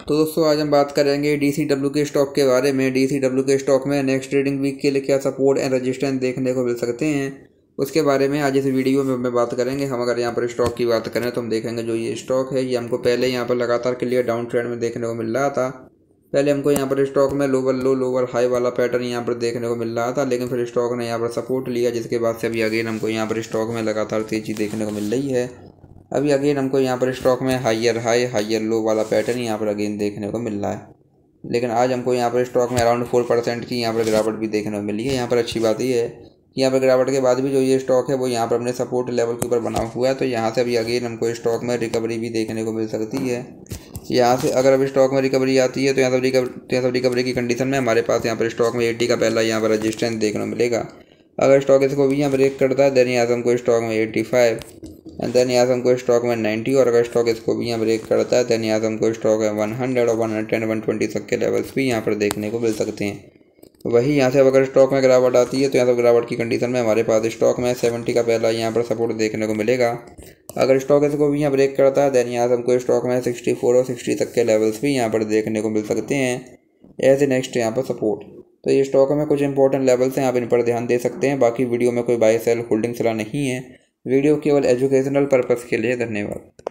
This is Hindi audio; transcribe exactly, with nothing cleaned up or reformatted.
तो दोस्तों आज हम बात करेंगे डी सी डब्ल्यू के स्टॉक के बारे में। डी सी डब्ल्यू के स्टॉक में नेक्स्ट ट्रेडिंग वीक के लिए क्या सपोर्ट एंड रेजिस्टेंस देखने को मिल सकते हैं, उसके बारे में आज इस वीडियो में हमें बात करेंगे। हम अगर यहाँ पर स्टॉक की बात करें तो हम देखेंगे जो ये स्टॉक है ये हमको पहले यहाँ पर लगातार क्लियर डाउन ट्रेंड में देखने को मिल रहा था। पहले हमको यहाँ पर स्टॉक में लोअर लो लोअर हाई वाला पैटर्न यहाँ पर देखने को मिल रहा था, लेकिन फिर स्टॉक ने यहाँ पर सपोर्ट लिया, जिसके बाद से अभी अगेन हमको यहाँ पर स्टॉक में लगातार तेजी देखने को मिल रही है। अभी अगेन हमको यहाँ पर स्टॉक में हाइयर हाई हाइयर लो वाला पैटर्न यहाँ पर अगेन देखने को मिल रहा है। लेकिन आज हमको यहाँ पर स्टॉक में अराउंड फोर परसेंट की यहाँ पर गिरावट भी देखने को मिली है। यहाँ पर अच्छी बात यह है कि यहाँ पर गिरावट के बाद भी जो ये स्टॉक है वो यहाँ पर अपने सपोर्ट लेवल के ऊपर बना हुआ है। तो यहाँ से अभी अगेन हमको स्टॉक में रिकवरी भी देखने को मिल सकती है। यहाँ से अगर अभी स्टॉक में रिकवरी आती है तो यहाँ सब रिकवरी यहाँ सब रिकवरी की कंडीशन में हमारे पास यहाँ पर स्टॉक में एट्टी का पहला यहाँ पर रजिस्टेंस देखने को मिलेगा। अगर स्टॉक इसको भी यहाँ ब्रेक करता है देन यहाँ से हमको स्टॉक में एट्टी फाइव एंड देन यहाँ से हमको स्टॉक में नाइन्टी, और अगर स्टॉक इसको भी यहाँ ब्रेक करता है देन यहाँ से हमको स्टॉक में वन हंड्रेड और वन टेन वन ट्वेंटी तक के लेवल्स भी यहाँ पर देखने को मिल सकते हैं। वही यहाँ से अगर स्टॉक में गिरावट आती है तो यहाँ से गिरावट की कंडीशन में हमारे पास स्टॉक में सेवेंटी का पहला यहाँ पर सपोर्ट देखने को मिलेगा। अगर स्टॉक इसको भी यहाँ ब्रेक करता है देन यहाँ से हमको स्टॉक में सिक्सटी फोर और सिक्सटी तक के लेवल्स भी यहाँ पर देखने को मिल सकते हैं एज ए नेक्स्ट यहाँ पर सपोर्ट। तो ये स्टॉक में कुछ इंपॉर्टेंट लेवल्स हैं, आप इन पर ध्यान दे सकते हैं। बाकी वीडियो में कोई बाय सेल होल्डिंग सलाह नहीं है, वीडियो केवल एजुकेशनल पर्पज़ के लिए। धन्यवाद।